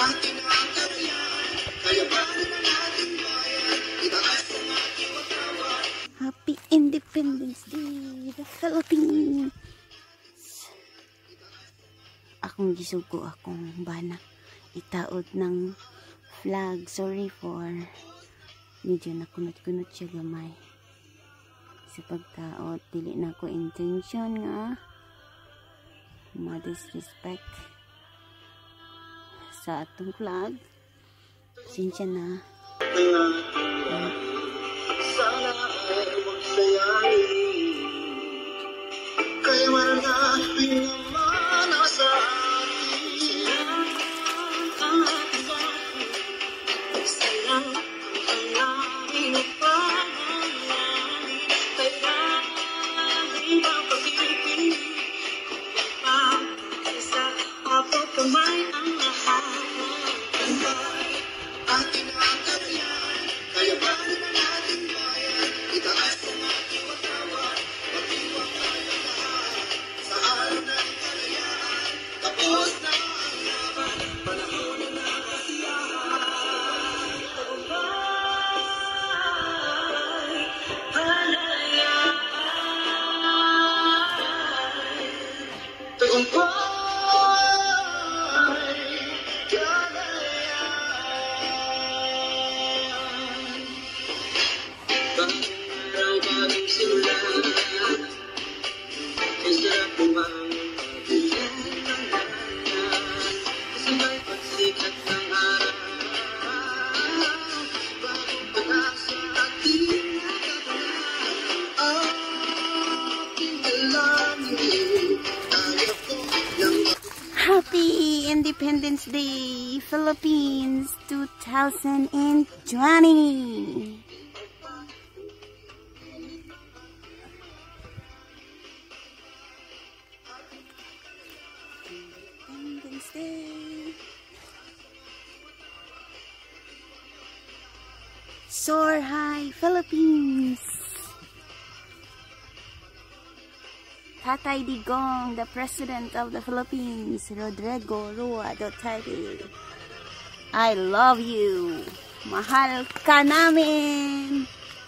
atin ang karayan, kayabanan ng ating bayan, itaas ang ating katawan. Happy Independence Day, the Philippines! Akong gisugo akong bana. Itaod ng flag. Sorry for medyo nakunot-kunot siya gamay. Sa pagtaod, dili na ko intention nga ma-disrespect sa atong flag. Pasensya na. Sana ay huwag sayayin, kaya wala pinamana sa atin. Ang ating bahay, sayang ang aming pangyayari, kaya di ba pag-ibig pa sa abot kamay ang lahat ng bahay. Atin ang karayan, kayabanan ng ating bayan, itaas ang ating katawan, magdiwang tayo lahat sa araw ng kalayaan. Tapos na ang laban, panahon na ng kasiyahan. Tagumpay, kalayaan. Tagumpay. Happy Independence Day, Philippines 2020. Independence Day. Soar high, Philippines. Tatay Digong, the President of the Philippines, Rodrigo Roa Duterte. I love you. Mahal ka namin.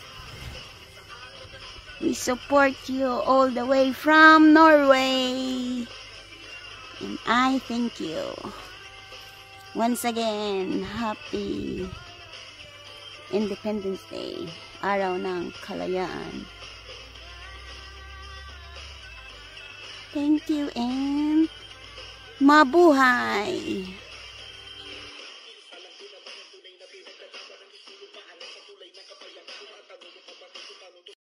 We support you all the way from Norway. And I thank you. Once again, happy Independence Day. Araw ng Kalayaan. Thank you and mabuhay!